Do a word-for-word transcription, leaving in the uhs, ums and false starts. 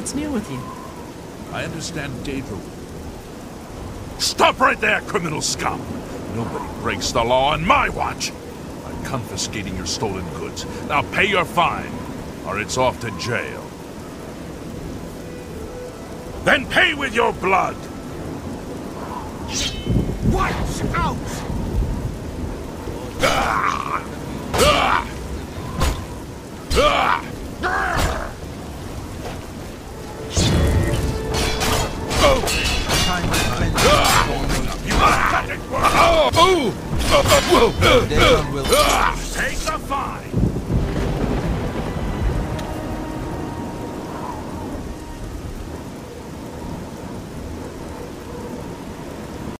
What's new with you? I understand Daedra. Stop right there, criminal scum! Nobody breaks the law on my watch! I'm confiscating your stolen goods. Now pay your fine, or it's off to jail. Then pay with your blood! Watch out! Ah! Ah! Ah! Oh! You got it! Oh! Oh! They will Take the fine!